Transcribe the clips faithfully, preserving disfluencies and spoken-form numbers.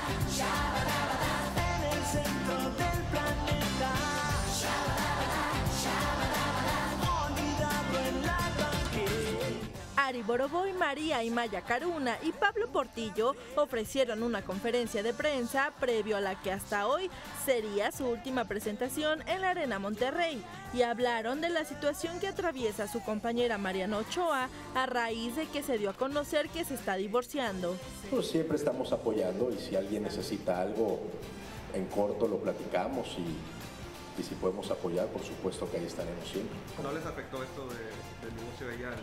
en el centro del planeta, olvidado en la banqueta. Ari Boroboy, María y Maya Caruna y Pablo Portillo ofrecieron una conferencia de prensa previo a la que hasta hoy sería su última presentación en la Arena Monterrey y hablaron de la situación que atraviesa su compañera Mariana Ochoa a raíz de que se dio a conocer que se está divorciando. Pues siempre estamos apoyando y si alguien necesita algo en corto lo platicamos y, y si podemos apoyar, por supuesto que ahí estaremos siempre. ¿No les afectó esto de, del divorcio de ella?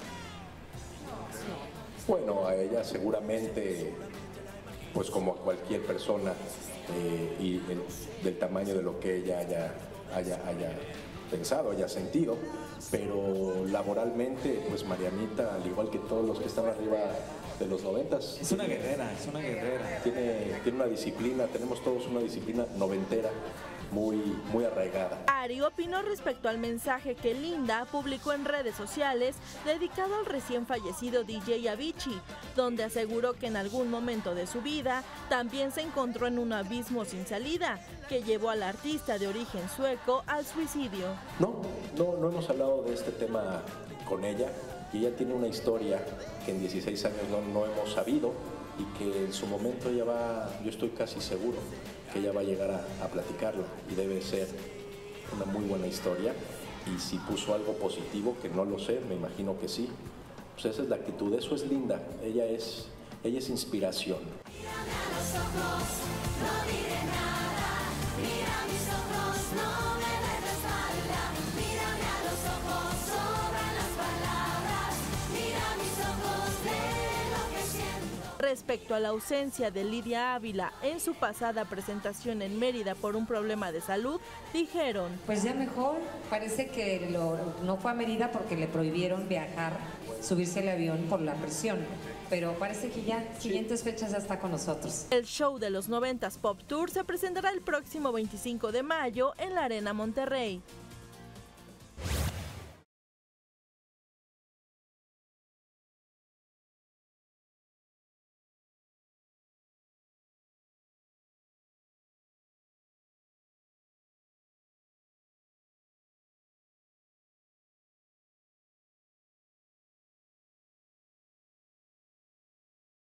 Bueno, a ella seguramente, pues como a cualquier persona eh, y el, del tamaño de lo que ella haya, haya, haya pensado, haya sentido, pero laboralmente, pues Marianita, al igual que todos los que están arriba de los noventas, es una guerrera, es una guerrera. Tiene, tiene una disciplina, tenemos todos una disciplina noventera muy, muy arraigada. Ari opinó respecto al mensaje que Linda publicó en redes sociales dedicado al recién fallecido D J Avicii, donde aseguró que en algún momento de su vida también se encontró en un abismo sin salida, que llevó al artista de origen sueco al suicidio. No, no, no hemos hablado de este tema con ella y ella tiene una historia que en dieciséis años no, no hemos sabido y que en su momento ella va, yo estoy casi seguro que ella va a llegar a, a platicarlo y debe ser una muy buena historia y si puso algo positivo, que no lo sé, me imagino que sí, pues esa es la actitud, eso es Linda, ella es, ella es inspiración. Mírame a los ojos, no diré nada, mira mis ojos, no me des la espalda, mírame a los ojos, sobran las palabras, mira mis ojos, de lo que siento. Respecto a la ausencia de Lidia Ávila en su pasada presentación en Mérida por un problema de salud, dijeron: pues ya mejor, parece que lo, no fue a Mérida porque le prohibieron viajar, subirse al avión por la presión, pero parece que ya siguientes fechas ya está con nosotros. El show de los noventas Pop Tour se presentará el próximo veinticinco de mayo en la Arena Monterrey.